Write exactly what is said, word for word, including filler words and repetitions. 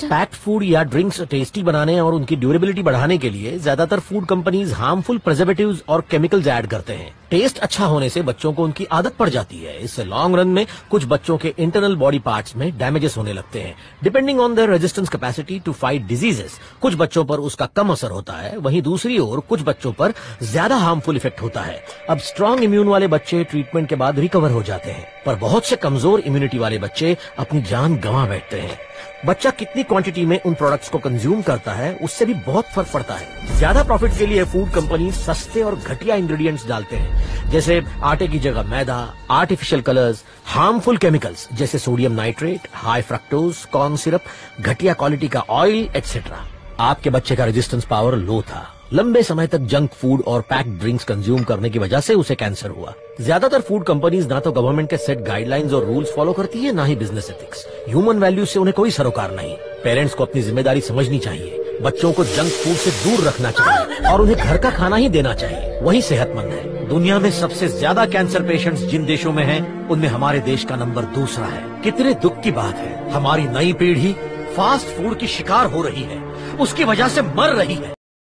Doctor? Packed food या drinks tasty बनाने और उनकी ड्यूरेबिलिटी बढ़ाने के लिए ज्यादातर फूड कंपनीज हार्मफुल प्रिजर्वेटिव्स और केमिकल्स ऐड करते हैं। टेस्ट अच्छा होने से बच्चों को उनकी आदत पड़ जाती है। इससे लॉन्ग रन में कुछ बच्चों के इंटरनल बॉडी पार्ट्स में डैमेजेस होने लगते हैं। Depending on their resistance capacity to fight diseases, कुछ बच्चों पर उसका कम असर होता है, वहीं दूसरी ओर कुछ बच्चों पर ज्यादा हार्मफुल इफेक्ट होता है। अब स्ट्रॉन्ग इम्यून वाले बच्चे ट्रीटमेंट के बाद रिकवर हो जाते हैं, पर बहुत से कमजोर इम्यूनिटी वाले बच्चे अपनी जान गंवा बैठते हैं। बच्चा कितनी क्वांटिटी में उन प्रोडक्ट्स को कंज्यूम करता है, उससे भी बहुत फर्क पड़ता है। ज्यादा प्रॉफिट के लिए फूड कंपनी सस्ते और घटिया इंग्रेडिएंट्स डालते हैं, जैसे आटे की जगह मैदा, आर्टिफिशियल कलर्स, हार्मफुल केमिकल्स जैसे sodium nitrate, high fructose, corn syrup, घटिया क्वालिटी का ऑयल एक्सेट्रा। आपके बच्चे का रेजिस्टेंस पावर लो था। लंबे समय तक जंक फूड और पैक्ड ड्रिंक्स कंज्यूम करने की वजह से उसे कैंसर हुआ। ज्यादातर फूड कंपनीज ना तो गवर्नमेंट के सेट गाइडलाइंस और रूल्स फॉलो करती है, ना ही बिजनेस एथिक्स। ह्यूमन वैल्यूज से उन्हें कोई सरोकार नहीं। पेरेंट्स को अपनी जिम्मेदारी समझनी चाहिए, बच्चों को जंक फूड से दूर रखना चाहिए और उन्हें घर का खाना ही देना चाहिए, वही सेहतमंद है। दुनिया में सबसे ज्यादा कैंसर पेशेंट्स जिन देशों में हैं, उनमें हमारे देश का नंबर दूसरा है। कितने दुख की बात है, हमारी नई पीढ़ी फास्ट फूड की शिकार हो रही है, उसकी वजह से मर रही है।